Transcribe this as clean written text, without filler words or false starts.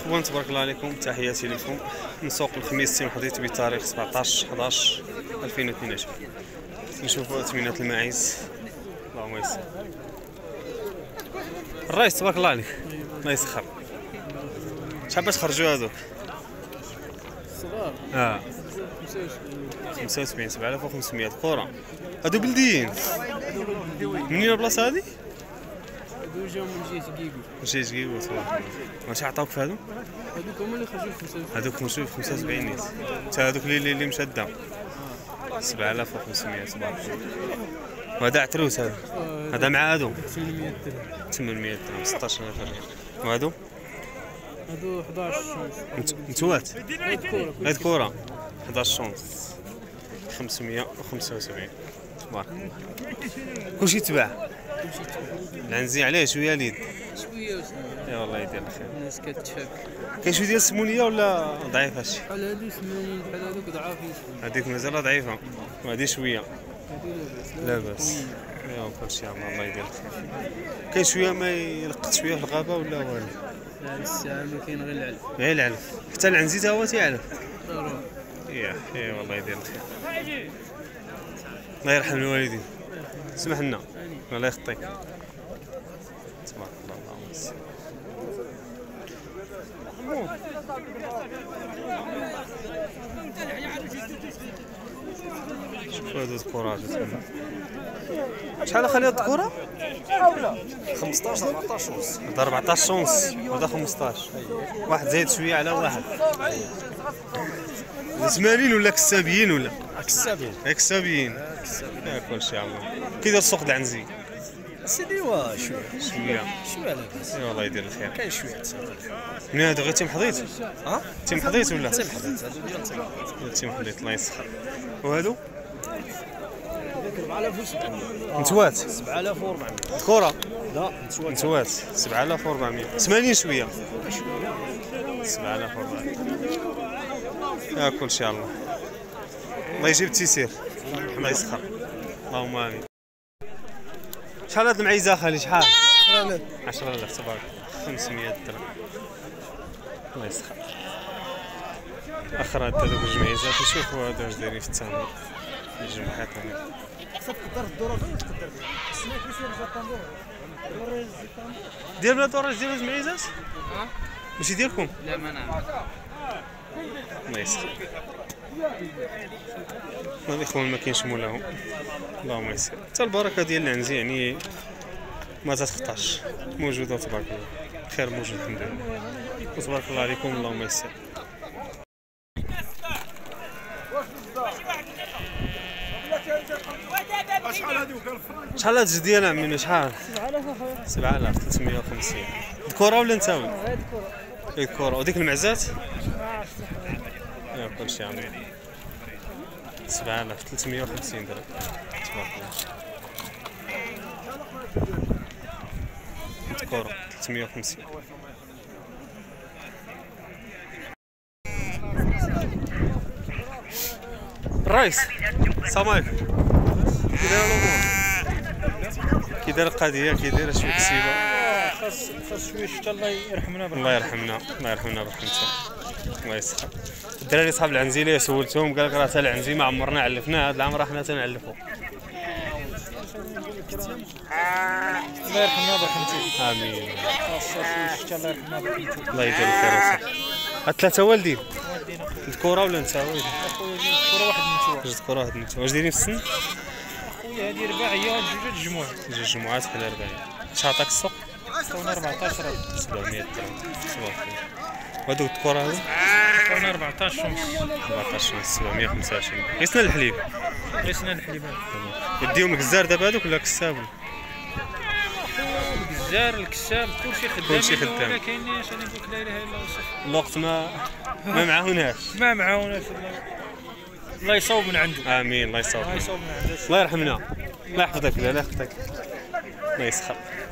مرحبا تبارك الله عليكم، تحياتي لكم من سوق الخميس تيم حضيت بتاريخ 17/11/2022. نشوفوا اثمنة الماعز. اللهم يسر. الرئيس تبارك الله عليك، الله يسخر. شحال باش خرجوا هذوك؟ الصغار 75 7500 كرة. هادو بلديين. منين البلاصة هادي؟ هادو جاو من جهة كيكو. من جهة كيكو تبارك الله. واش عطاوك في هادو؟ هادوك هما اللي خرجوا في 75. هادوك خرجوا في 75 نيت. حتى هادوك اللي مشادة 7500 تبارك الله. وهذا عتروس هذا. هذا مع هادو 800 درهم. 800 درهم 16000 ريال. وهادو؟ هادو 11 نتوات؟ هاد كورة 11 شونس 575 تبارك الله. كلشي تباع. العنزي عليه شويه اليد. شويه وسنه. اي والله يدير الخير. الناس كتشاك. كاين شويه ديال السمونيه ولا ضعيفه هادشي؟ بحال هادو 80 بحال هادوك ضعافين. هذيك مازال ضعيفه وهذه شويه هادو لاباس. ايوا كلشي الله يدير الخير. كاين شويه ما يلقط شويه في الغابه ولا والو؟ لا الساعه ما كاين غير العلف. غير العلف. حتى العنزي تا هو تيعلف. ضروري. اي والله يدير الخير. الله يرحم الوالدين. سمح لنا الله يخطيك. تبارك الله اللهم يسر. شوف هادو الكرات تما. شحال خلي هاد الكرة؟ 15 14 ونص. هذا 14 ونص وهذا 15. واحد زايد شوية على واحد. 80 ولا كسابيين ولا؟ كسابين. كسابيين. كلشي عمو. كي داير السوق العنزي؟ سيدي وا شويه شوية لاباس. اي والله يدير الخير. كاين شويه تسافر. من هذا غير تيم حضيت؟ تيم حضيت ولا؟ تيم حضيت هادو ديال تيم حضيت الله يسخر. وهادو؟ 4700. نتوات 7400. كرة؟ لا نتوات 7400. 80 شوية 7400. يا كلشي الله. الله يجيب التيسير. الله يسخر. اللهم امين. شحال هاد المعيزة خالي شحال؟ 10000 تبارك. 500 درهم. الله يسخر. اخر هاد هذوك جوج معيزات نشوفوا هادو واش دايرين في الثمن. الجمعات هنا. ديال بلاد وراج ديال المعيزات؟ ماشي ديالكم؟ لا ما نعرف. الله يسخر. الاخوان ما كاينش مولاهم. اللهم يسر. حتى البركه ديال العنزي يعني ما تتخطاش، موجوده تبارك الله. خير موجود الحمد لله. وتبارك الله عليكم. اللهم يسر. شحال هاد ديال عمي؟ شحال؟ 7350. الكرة ولا نتاوي؟ الكرة. وديك المعزات؟ يا كلشي عمي. 7350 درهم تبارك الله. الكرة 350. الرئيس السلام عليكم. كي داير الامور؟ كي داير القضيه؟ كي داير شويه كسيبه؟ خاص شويه شتا الله يرحمنا. الله يرحمنا الله يرحمنا برحمته. الله يسخر. الدراري صحاب العنزيليه سولتهم قال لك راه حتى العنزي ما عمرنا علفناه، هذا العام راه حنا تنعلفوا. الله يرحمنا برحمته. امين. خاص شويه شتا الله يرحمنا برحمته. الله يدير الخير وصح. هاد ثلاثه والدين؟ الكره ولا انت؟ خويا الكره واحد من توا. جوج كره واحد انت. واش دايرين في السن؟ خويا هذه رباعيه جوج الجموع. جوج جمعات بحال 40. اش عطاك السوق؟ عطاونا 14 700 درهم. صباح الخير. وهادوك الكره هادو؟ عطاونا 14 ونص. 14 ونص 725. قيسنا الحليب. قيسنا الحليب. يديهم الكزار دابا هادوك ولا كساب؟ الجزار الكساب كلشي خدام. كلشي خدام. ما كاينينش انا نقول لك لا اله الا الله. الوقت ما معاوناش. ما معاوناش الله يصوب من عنده. امين. الله يصوب. الله يصوب من عنده. الله يرحمنا. الله يحفظك. الله يحفظك. الله يسخر.